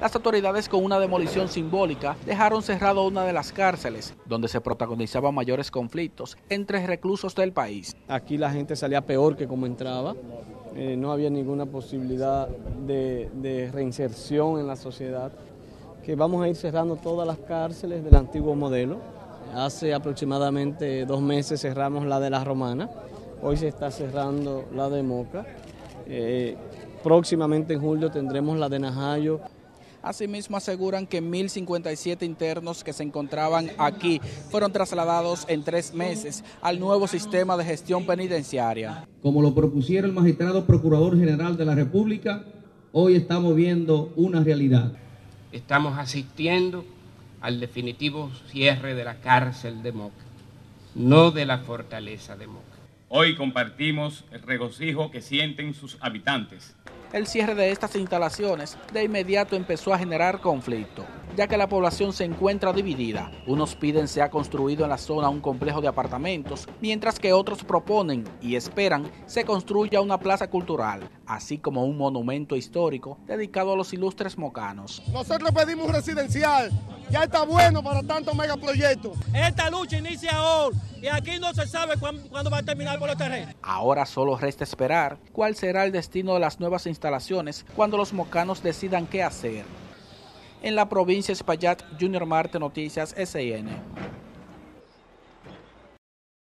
Las autoridades, con una demolición simbólica, dejaron cerrado una de las cárceles, donde se protagonizaban mayores conflictos entre reclusos del país. Aquí la gente salía peor que como entraba, no había ninguna posibilidad de reinserción en la sociedad, que vamos a ir cerrando todas las cárceles del antiguo modelo. Hace aproximadamente 2 meses cerramos la de La Romana, hoy se está cerrando la de Moca, próximamente en julio tendremos la de Najayo. Asimismo, aseguran que 1.057 internos que se encontraban aquí fueron trasladados en 3 meses al nuevo sistema de gestión penitenciaria. Como lo propusiera el magistrado Procurador General de la República, hoy estamos viendo una realidad. Estamos asistiendo al definitivo cierre de la cárcel de Moca, no de la fortaleza de Moca. Hoy compartimos el regocijo que sienten sus habitantes. El cierre de estas instalaciones de inmediato empezó a generar conflicto, ya que la población se encuentra dividida. Unos piden sea construido en la zona un complejo de apartamentos, mientras que otros proponen y esperan se construya una plaza cultural, así como un monumento histórico dedicado a los ilustres mocanos. Nosotros pedimos un residencial, ya está bueno para tantos megaproyectos. Esta lucha inicia ahora y aquí no se sabe cuándo va a terminar por los terrenos. Ahora solo resta esperar cuál será el destino de las nuevas instalaciones cuando los mocanos decidan qué hacer. En la provincia de Espaillat, Junior Marte, Noticias SN.